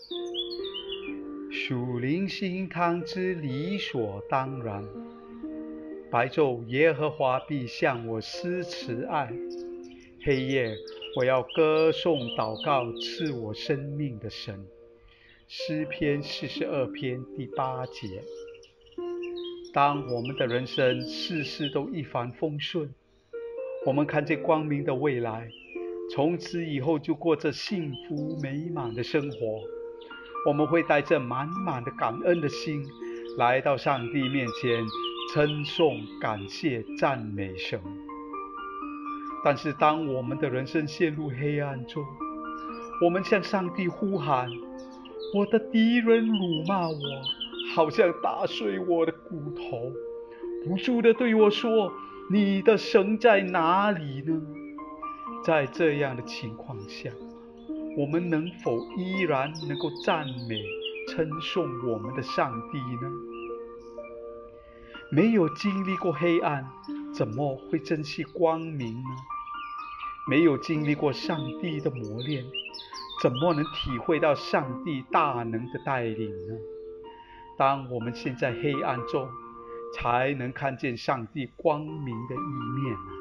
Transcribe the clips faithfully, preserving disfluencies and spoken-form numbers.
属灵心汤之理所当然。白昼耶和华必向我施慈爱，黑夜我要歌颂祷告赐我生命的神。诗篇四十二篇第八节。当我们的人生事事都一帆风顺，我们看见光明的未来，从此以后就过着幸福美满的生活，我们会带着满满的感恩的心来到上帝面前称颂感谢赞美神。但是当我们的人生陷入黑暗中，我们向上帝呼喊，我的敌人辱骂我，好像打碎我的骨头，不住地对我说，你的神在哪里呢？在这样的情况下，我们能否依然能够赞美称颂我们的上帝呢？没有经历过黑暗，怎么会珍惜光明呢？没有经历过上帝的磨练，怎么能体会到上帝大能的带领呢？当我们陷在黑暗中，才能看见上帝光明的一面啊！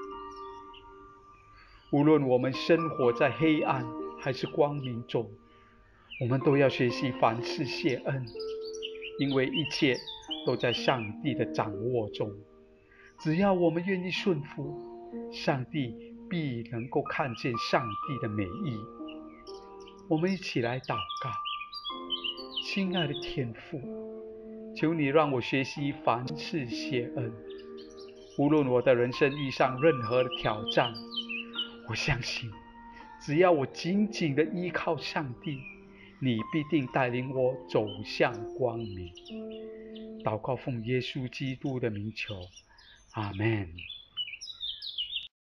无论我们生活在黑暗还是光明中，我们都要学习凡事谢恩，因为一切都在上帝的掌握中。只要我们愿意顺服，上帝必能够看见上帝的美意。我们一起来祷告。亲爱的天父，求你让我学习凡事谢恩。无论我的人生遇上任何的挑战，我相信只要我紧紧地依靠上帝，你必定带领我走向光明。祷告奉耶稣基督的名求，阿们。